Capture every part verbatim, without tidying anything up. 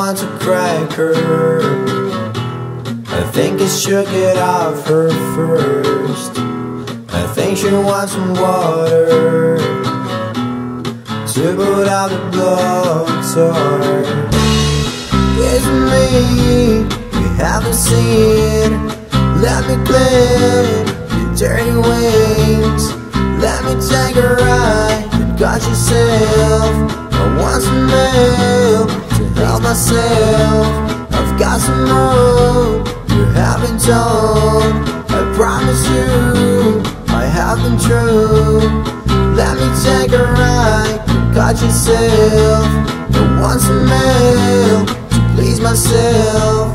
wants a cracker. I think I should get off her first. I think she wants some water to put out the blowtorch. It's me you haven't seen. Let me clip your dirty wings. Let me take a ride. You got yourself. I want some milk to help myself. I've got some room you haven't told. I promise you I have been true. Let me take a ride. You got yourself. I want some milk to please myself.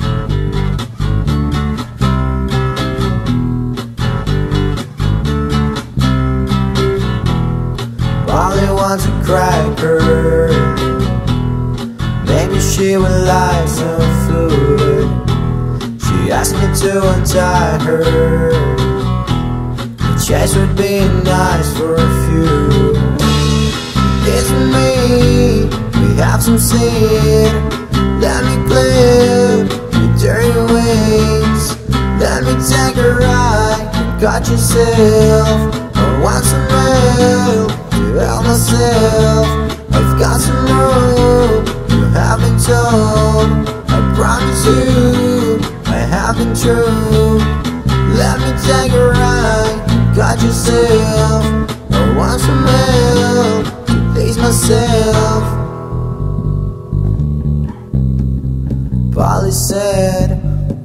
Polly wants a cracker. Maybe she would like some food. She asked me to untie her. The chase would be nice for a few. It's me, we have some seed. Let me clip your dirty wings. Let me take a ride. You got yourself. I want some milk to help myself. I've got some room you haven't told. I promise you I have been true. Let me take a ride. You got yourself. I want some milk to please myself. Polly said,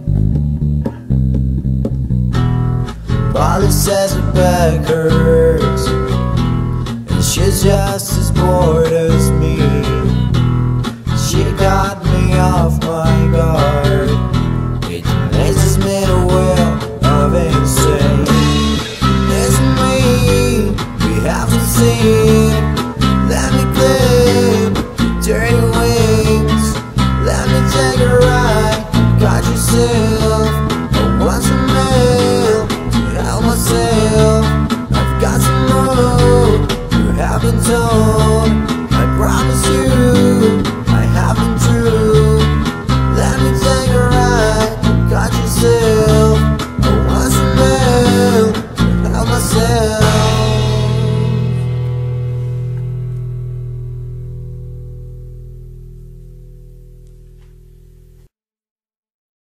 Polly says her back hurts, and she's just as bored as me. She got me off my guard.